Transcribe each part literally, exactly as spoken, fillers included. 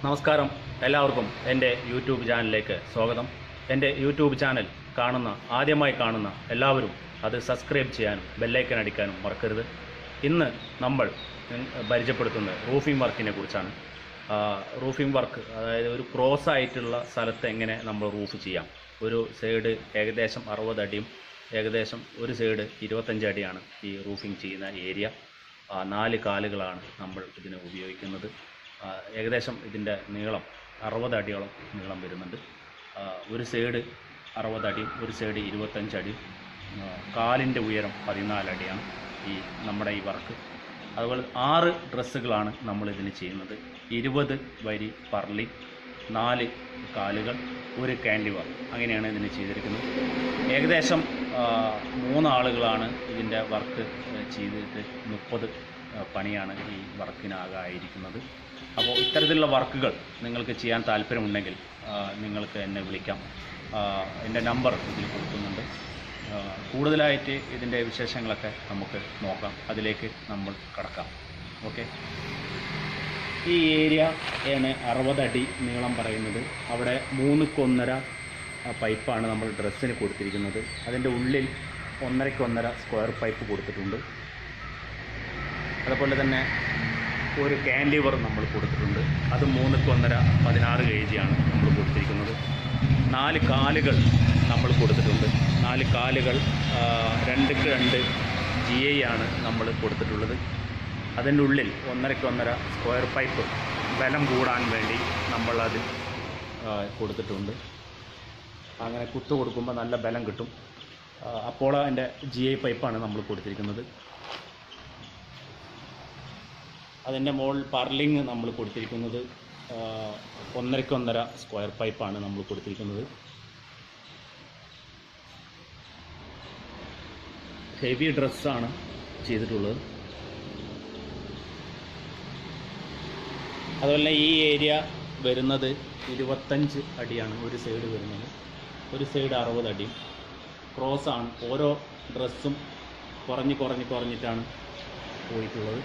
നമസ്കാരം എല്ലാവർക്കും എൻ്റെ യൂട്യൂബ് ചാനലിലേക്ക് സ്വാഗതം. എൻ്റെ യൂട്യൂബ് ചാനൽ കാണുന്ന ആദ്യമായി കാണുന്ന എല്ലാവരും അത് സബ്സ്ക്രൈബ് ചെയ്യാനും ബെല്ലൈക്കൻ അടിക്കാനും മറക്കരുത്. ഇന്ന് നമ്മൾ പരിചയപ്പെടുത്തുന്നത് റൂഫിംഗ് വർക്കിനെ കുറിച്ചാണ്. റൂഫിംഗ് വർക്ക് അതായത് ഒരു ക്രോസ് ആയിട്ടുള്ള സ്ഥലത്ത് എങ്ങനെ നമ്മൾ റൂഫ് ചെയ്യാം. ഒരു സൈഡ് ഏകദേശം അറുപത് അടിയും ഏകദേശം ഒരു സൈഡ് ഇരുപത്തഞ്ച് അടിയാണ് ഈ റൂഫിംഗ് ചെയ്യുന്ന ഏരിയ. നാല് കാലുകളാണ് നമ്മൾ ഇതിന് ഉപയോഗിക്കുന്നത്. ഏകദേശം ഇതിൻ്റെ നീളം അറുപത് അടിയോളം നീളം വരുന്നുണ്ട്. ഒരു സൈഡ് അറുപത് അടിയും ഒരു സൈഡ് ഇരുപത്തഞ്ച് അടിയും. കാലിൻ്റെ ഉയരം പതിനാല് അടിയാണ് ഈ നമ്മുടെ ഈ വർക്ക്. അതുപോലെ ആറ് ഡ്രസ്സുകളാണ് നമ്മളിതിന് ചെയ്യുന്നത്. ഇരുപത് വരി പർലി, നാല് കാലുകൾ, ഒരു കാൻഡിവർ, അങ്ങനെയാണ് ഇതിന് ചെയ്തിരിക്കുന്നത്. ഏകദേശം മൂന്നാളുകളാണ് ഇതിൻ്റെ വർക്ക് ചെയ്തിട്ട് മുപ്പത് പണിയാണ് ഈ വർക്കിനാകായിരിക്കുന്നത്. അപ്പോൾ ഇത്തരത്തിലുള്ള വർക്കുകൾ നിങ്ങൾക്ക് ചെയ്യാൻ താല്പര്യമുണ്ടെങ്കിൽ നിങ്ങൾക്ക് എന്നെ വിളിക്കാം. എൻ്റെ നമ്പർ ഇതിൽ കൊടുക്കുന്നുണ്ട്. കൂടുതലായിട്ട് ഇതിൻ്റെ വിശേഷങ്ങളൊക്കെ നമുക്ക് നോക്കാം. അതിലേക്ക് നമ്മൾ കടക്കാം. ഓക്കെ, ഈ ഏരിയ ആണ് അറുപത് അടി നീളം പറയുന്നത്. അവിടെ മൂന്നുക്കൊന്നര പൈപ്പാണ് നമ്മൾ ഡ്രസ്സിന് കൊടുത്തിരിക്കുന്നത്. അതിൻ്റെ ഉള്ളിൽ ഒന്നരക്കൊന്നര സ്ക്വയർ പൈപ്പ് കൊടുത്തിട്ടുണ്ട്. അതുപോലെ തന്നെ ഒരു കാൻഡിവർ നമ്മൾ കൊടുത്തിട്ടുണ്ട്. അത് മൂന്നുക്കൊന്നര പതിനാറ് കെ ജിയാണ് നമ്മൾ കൊടുത്തിരിക്കുന്നത്. നാല് കാലുകൾ നമ്മൾ കൊടുത്തിട്ടുണ്ട്. നാല് കാലുകൾ രണ്ടുക്ക് രണ്ട് ജി ഐ ആണ് നമ്മൾ കൊടുത്തിട്ടുള്ളത്. അതിൻ്റെ ഉള്ളിൽ ഒന്നരക്കൊന്നര സ്ക്വയർ പൈപ്പ് ബലം കൂടാൻ വേണ്ടി നമ്മളത് കൊടുത്തിട്ടുണ്ട്. അങ്ങനെ കുത്തു കൊടുക്കുമ്പോൾ നല്ല ബലം കിട്ടും. അപ്പോൾ അതിൻ്റെ ജി ഐ പൈപ്പാണ് നമ്മൾ കൊടുത്തിരിക്കുന്നത്. അതിൻ്റെ മുകളിൽ പർലിങ് നമ്മൾ കൊടുത്തിരിക്കുന്നത് ഒന്നരക്കൊന്നര സ്ക്വയർ പൈപ്പാണ് നമ്മൾ കൊടുത്തിരിക്കുന്നത്. ഹെവി ഡ്രസ്സാണ് ചെയ്തിട്ടുള്ളത്. അതുപോലെ ഈ ഏരിയ വരുന്നത് ഇരുപത്തഞ്ച് അടിയാണ് ഒരു സൈഡ് വരുന്നത്. ഒരു സൈഡ് അറുപത് അടി ക്രോസാണ്. ഓരോ ഡ്രസ്സും കുറഞ്ഞ് കുറഞ്ഞ് കുറഞ്ഞിട്ടാണ് പോയിട്ടുള്ളത്.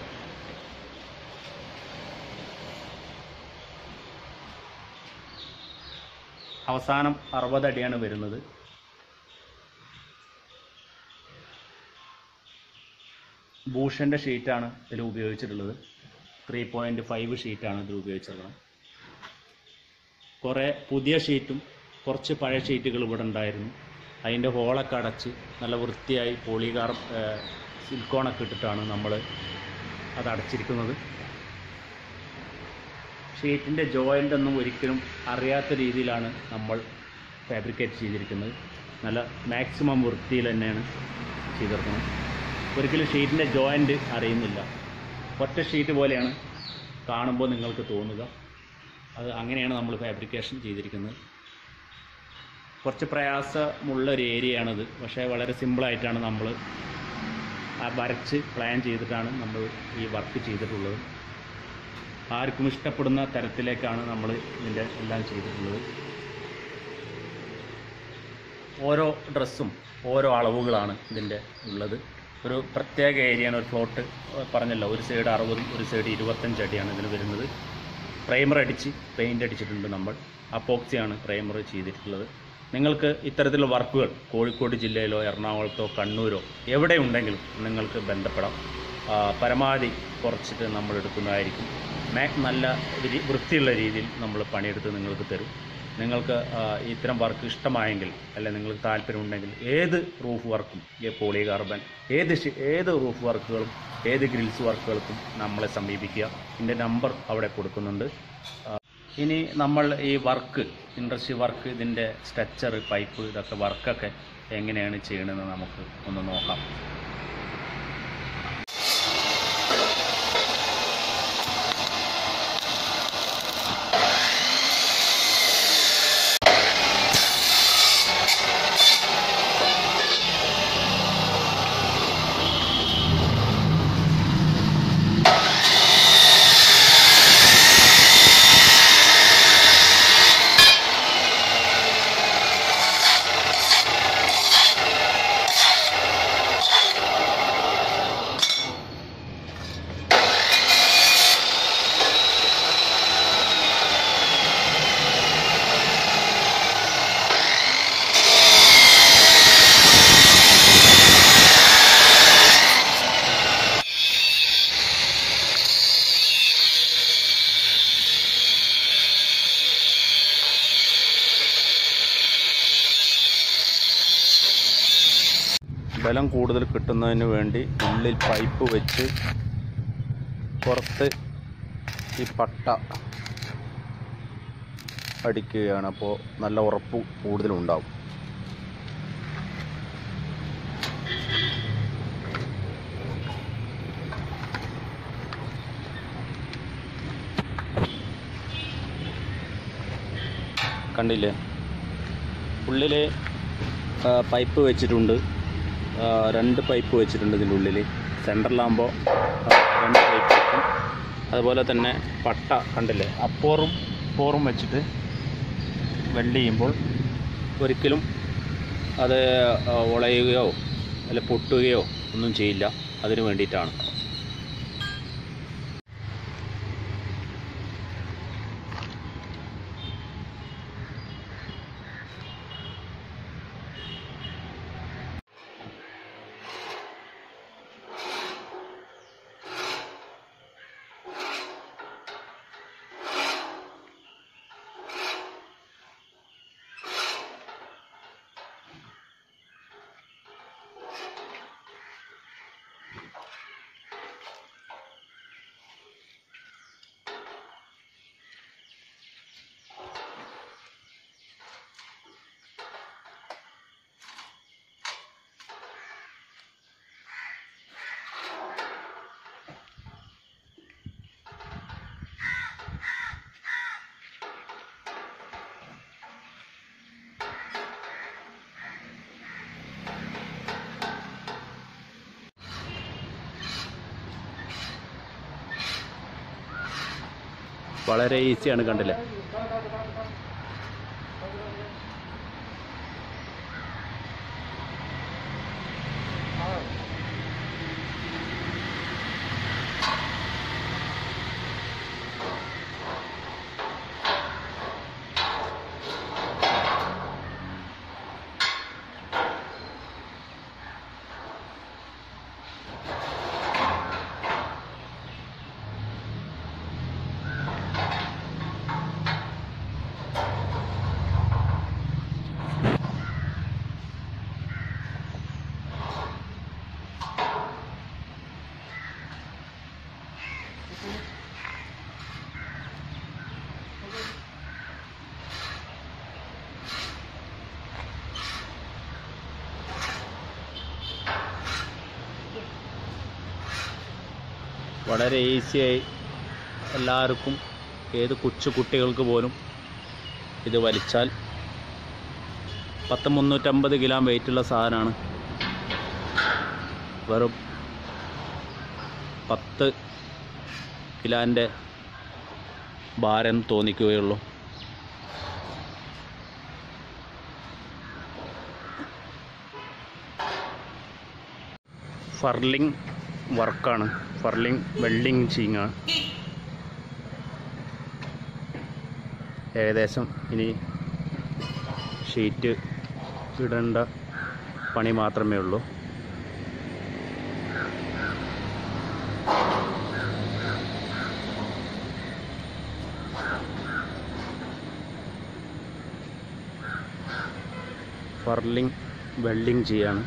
അവസാനം അറുപത് അടിയാണ് വരുന്നത്. ബൂഷൻ്റെ ഷീറ്റാണ് ഇതിൽ ഉപയോഗിച്ചിട്ടുള്ളത്. ത്രീ പോയിൻറ്റ് ഫൈവ് ഷീറ്റാണ് ഇതിൽ ഉപയോഗിച്ചിട്ടുള്ളത്. കുറേ പുതിയ ഷീറ്റും കുറച്ച് പഴയ ഷീറ്റുകൾ ഇവിടെ ഉണ്ടായിരുന്നു. അതിൻ്റെ ഹോളൊക്കെ അടച്ച് നല്ല വൃത്തിയായി പോളികാർ സിലിക്കോണൊക്കെ ഇട്ടിട്ടാണ് നമ്മൾ അത് അടച്ചിരിക്കുന്നത്. ഷീറ്റിൻ്റെ ജോയിൻ്റ് ഒന്നും ഒരിക്കലും അറിയാത്ത രീതിയിലാണ് നമ്മൾ ഫാബ്രിക്കേറ്റ് ചെയ്തിരിക്കുന്നത്. നല്ല മാക്സിമം വൃത്തിയിൽ തന്നെയാണ് ചെയ്തിരിക്കുന്നത്. ഒരിക്കലും ഷീറ്റിൻ്റെ ജോയിൻ്റ് അറിയുന്നില്ല. ഒറ്റ ഷീറ്റ് പോലെയാണ് കാണുമ്പോൾ നിങ്ങൾക്ക് തോന്നുക. അത് അങ്ങനെയാണ് നമ്മൾ ഫാബ്രിക്കേഷൻ ചെയ്തിരിക്കുന്നത്. കുറച്ച് പ്രയാസമുള്ള ഒരു ഏരിയയാണിത്. പക്ഷേ വളരെ സിമ്പിളായിട്ടാണ് നമ്മൾ ആ വരച്ച് പ്ലാൻ ചെയ്തിട്ടാണ് നമ്മൾ ഈ വർക്ക് ചെയ്തിട്ടുള്ളത്. ആർക്കും ഇഷ്ടപ്പെടുന്ന തരത്തിലേക്കാണ് നമ്മൾ ഇതിൻ്റെ എല്ലാം ചെയ്തിട്ടുള്ളത്. ഓരോ ഡ്രസ്സും ഓരോ അളവുകളാണ് ഇതിൻ്റെ ഉള്ളത്. ഒരു പ്രത്യേക ഏരിയയാണ്. ഒരു ഫ്ലോട്ട് പറഞ്ഞല്ലോ, ഒരു സൈഡ് അറുപതും ഒരു സൈഡ് ഇരുപത്തഞ്ച് അടിയാണ് ഇതിന് വരുന്നത്. പ്രൈമർ അടിച്ച് പെയിൻ്റ് അടിച്ചിട്ടുണ്ട്. നമ്മൾ അപ്പോക്സിയാണ് പ്രൈമർ ചെയ്തിട്ടുള്ളത്. നിങ്ങൾക്ക് ഇത്തരത്തിലുള്ള വർക്കുകൾ കോഴിക്കോട് ജില്ലയിലോ എറണാകുളത്തോ കണ്ണൂരോ എവിടെ ഉണ്ടെങ്കിലും നിങ്ങൾക്ക് ബന്ധപ്പെടാം. പരമാവധി കുറച്ചിട്ട് നമ്മൾ എടുക്കുന്നതായിരിക്കും. മാക് നല്ല വൃത്തിയുള്ള രീതിയിൽ നമ്മൾ പണിയെടുത്ത് നിങ്ങൾക്ക് തരും. നിങ്ങൾക്ക് ഇത്തരം വർക്ക് ഇഷ്ടമായെങ്കിൽ അല്ലെങ്കിൽ നിങ്ങൾക്ക് താല്പര്യമുണ്ടെങ്കിൽ ഏത് റൂഫ് വർക്കും, പോളികാർബൺ, ഏത് ഏത് റൂഫ് വർക്കുകളും ഏത് ഗ്രിൽസ് വർക്കുകൾക്കും നമ്മളെ സമീപിക്കുക. എൻ്റെ നമ്പർ അവിടെ കൊടുക്കുന്നുണ്ട്. ഇനി നമ്മൾ ഈ വർക്ക് ഇൻഡസ്ട്രി വർക്ക് ഇതിൻ്റെ സ്ട്രക്ചർ, പൈപ്പ്, ഇതൊക്കെ വർക്കൊക്കെ എങ്ങനെയാണ് ചെയ്യണമെന്ന് നമുക്ക് ഒന്ന് നോക്കാം. ബലം കൂടുതൽ കിട്ടുന്നതിന് വേണ്ടി ഉള്ളിൽ പൈപ്പ് വെച്ച് പുറത്ത് ഈ പട്ട അടിക്കുകയാണ്. അപ്പോൾ നല്ല ഉറപ്പ് കൂടുതലുണ്ടാവും. കണ്ടില്ലേ, ഉള്ളിൽ പൈപ്പ് വെച്ചിട്ടുണ്ട്, രണ്ട് പൈപ്പ് വെച്ചിട്ടുണ്ട് ഇതിൻ്റെ ഉള്ളിൽ. സെൻറ്ററിലാകുമ്പോൾ രണ്ട് പൈപ്പ് വെക്കും. അതുപോലെ തന്നെ പട്ട കണ്ടില്ലേ, അപ്പോറും പോറും വെച്ചിട്ട് വെൽഡ് ചെയ്യുമ്പോൾ ഒരിക്കലും അത് ഉളയുകയോ അല്ല പൊട്ടുകയോ ഒന്നും ചെയ്യില്ല. അതിന് വേണ്ടിയിട്ടാണ്. വളരെ ഈസിയാണ്, കണ്ടില്ലേ. വളരെ ഈസിയായി എല്ലാവർക്കും, ഏത് കൊച്ചു കുട്ടികൾക്ക് പോലും ഇത് വലിച്ചാൽ പത്ത് മുന്നൂറ്റമ്പത് ഗ്രാം വെയിറ്റുള്ള സാധനമാണ്. വെറും പത്ത് കിലോൻ്റെ ഭാരം തോന്നിക്കുകയുള്ളൂ. ഫർലിംഗ് വർക്കാണ്, ഫർലിംഗ് വെൽഡിങ് ചെയ്യുകയാണ്. ഏകദേശം ഇനി ഷീറ്റ് ഇടേണ്ട പണി മാത്രമേ ഉള്ളൂ. ഫർലിംഗ് വെൽഡിങ് ചെയ്യാണ്.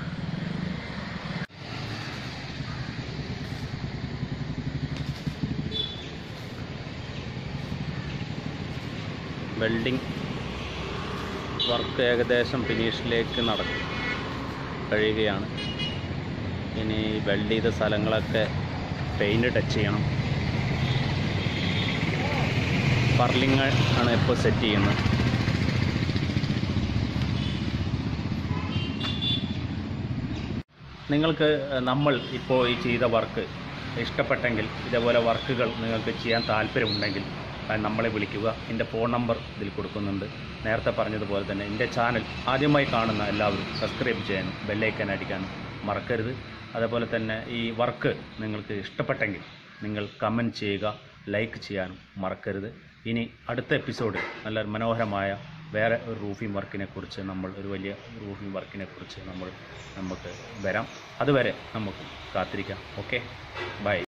വെൽഡിങ് വർക്ക് ഏകദേശം ഫിനിഷിലേക്ക് നടക്കും കഴിയുകയാണ്. ഇനി വെൽഡ് ചെയ്ത സ്ഥലങ്ങളൊക്കെ പെയിൻറ്റ് ടച്ച് ചെയ്യണം. ഫർലിംഗ് ആണ് ഇപ്പോൾ സെറ്റ് ചെയ്യുന്നത്. നിങ്ങൾക്ക് നമ്മൾ ഇപ്പോൾ ഈ ചെയ്ത വർക്ക് ഇഷ്ടപ്പെട്ടെങ്കിൽ, ഇതേപോലെ വർക്കുകൾ നിങ്ങൾക്ക് ചെയ്യാൻ താല്പര്യമുണ്ടെങ്കിൽ നമ്മളെ വിളിക്കുക. എൻ്റെ ഫോൺ നമ്പർ ഇതിൽ കൊടുക്കുന്നുണ്ട്. നേരത്തെ പറഞ്ഞതുപോലെ തന്നെ എൻ്റെ ചാനൽ ആദ്യമായി കാണുന്ന എല്ലാവരും സബ്സ്ക്രൈബ് ചെയ്യാനും ബെല്ലൈക്കൻ അടിക്കാനും മറക്കരുത്. അതേപോലെ തന്നെ ഈ വർക്ക് നിങ്ങൾക്ക് ഇഷ്ടപ്പെട്ടെങ്കിൽ നിങ്ങൾ കമൻറ്റ് ചെയ്യുക, ലൈക്ക് ചെയ്യാനും മറക്കരുത്. ഇനി അടുത്ത എപ്പിസോഡ് നല്ല മനോഹരമായ വേറെ ഒരു റൂഫിംഗ് വർക്കിനെ കുറിച്ച് നമ്മൾ ഒരു വലിയ റൂഫിംഗ് വർക്കിനെ കുറിച്ച് നമ്മൾ നമുക്ക് വരാം. അതുവരെ നമുക്ക് കാത്തിരിക്കാം. Okay, by.